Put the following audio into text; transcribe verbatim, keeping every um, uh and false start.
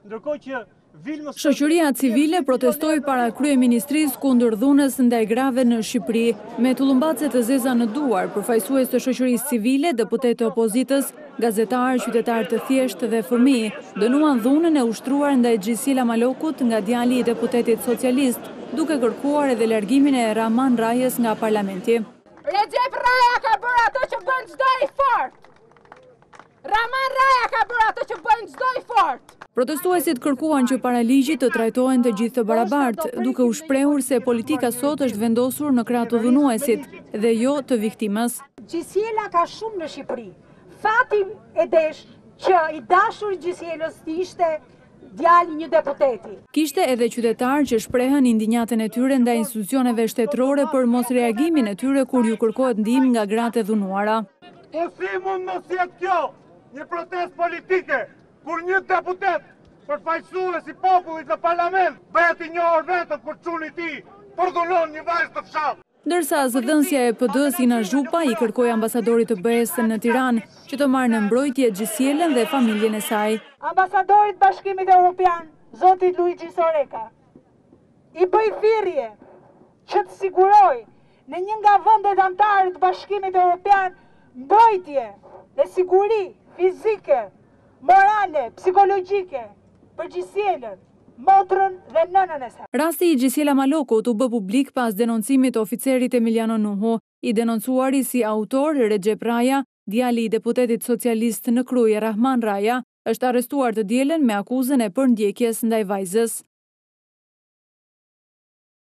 ndërkohë që Shoqëria civile protestoi para kryeministrisë kundër dhunës ndaj grave në Shqipëri, me tullumbace të zeza në duar, përfaqësues të shoqërisë civile, deputetë të opozitës, gazetarë, qytetarë të thjeshtë dhe fëmijë, dënuan dhunën e ushtruar ndaj Gjisiela Malokut nga djali i deputetit socialist, duke kërkuar edhe largimin e Rahman Rajës nga parlamenti. Recep Raja ka bërë ato që bën çdo i fort. Rahman Raja ka bërë ato që bën çdo i fort. Protestuesit kërkuan që para ligjit të trajtohen të gjithë të barabartë, duke u shprehur se politika sot është vendosur në krah të dhunuesit dhe jo të viktimës. Gjisiela ka shumë në Shqipëri. Fati e desh që i dashur Gjisielës ishte djali një deputeti. Kishte edhe qytetarë që shprehën indinjatën e tyre ndaj institucioneve shtetërore për mos reagimin e tyre kur ju kërkohet ndihmë nga gratë e dhunuara. Po si mund mos jetë kjo një protestë politike? Kur një deputet përfaqësues i popullit në parlament bëhet i njohur vetëm për çuni i tij, përdhunon një vajzë të fshatë. Ndërsa zëdhënësja e P D-s Ina Zhupa i kërkoi ambasadorit të B E S në Tiranë që të marrë në mbrojtje Gjisielën dhe familjen e saj. Ambasadorit Bashkimit Evropian, zoti Luigi Soreka, i bëj thirrje që të siguroj në një nga vendet anëtare të Bashkimit Evropian mbrojtje dhe siguri fizike, morale, psikologjike, për Gjisielën, motrën dhe nënën e saj. Rasti i Gjisiela Malokut u bë publik pas denoncimit të oficerit Emiliano Nuhu, i denoncuari si autor Recep Raja, djali i deputetit socialist në krye Rahman Raja, është arrestuar të dielën me akuzën e përndjekjes ndaj vajzës.